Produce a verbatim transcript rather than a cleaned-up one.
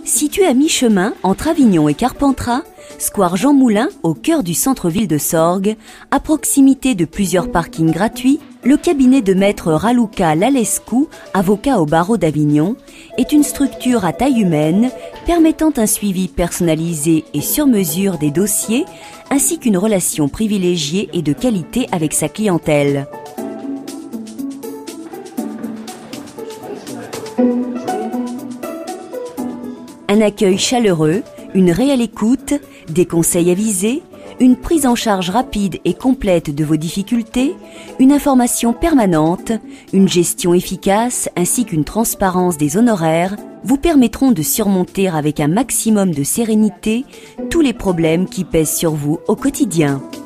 Situé à mi-chemin entre Avignon et Carpentras, square Jean Moulin, au cœur du centre-ville de Sorgues, à proximité de plusieurs parkings gratuits, le cabinet de maître Raluca Lalescu, avocat au barreau d'Avignon, est une structure à taille humaine permettant un suivi personnalisé et sur mesure des dossiers, ainsi qu'une relation privilégiée et de qualité avec sa clientèle. Un accueil chaleureux, une réelle écoute, des conseils avisés, une prise en charge rapide et complète de vos difficultés, une information permanente, une gestion efficace ainsi qu'une transparence des honoraires vous permettront de surmonter avec un maximum de sérénité tous les problèmes qui pèsent sur vous au quotidien.